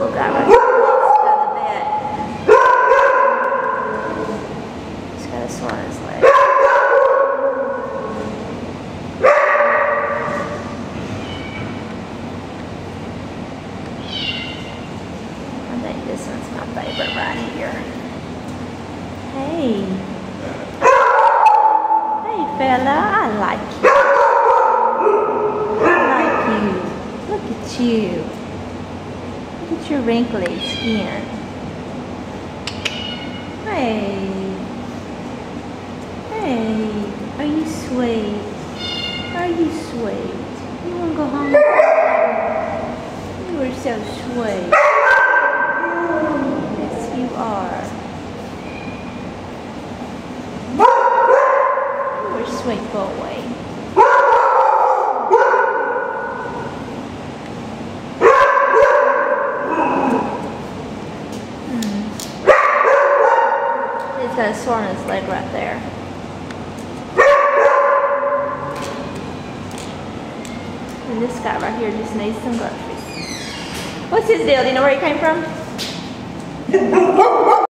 little guy right here. He's got a sore on his leg. I think this one's my favorite right here. Hey. Hey fella, I like you. I like you. Look at you. Look at your wrinkly skin. Hey. Hey. Are you sweet? Are you sweet? You want to go home? You are so sweet. Yes, you are. You're a sweet boy. He's got a sore on his leg right there. And this guy right here just needs some groceries. What's his deal? Do you know where he came from?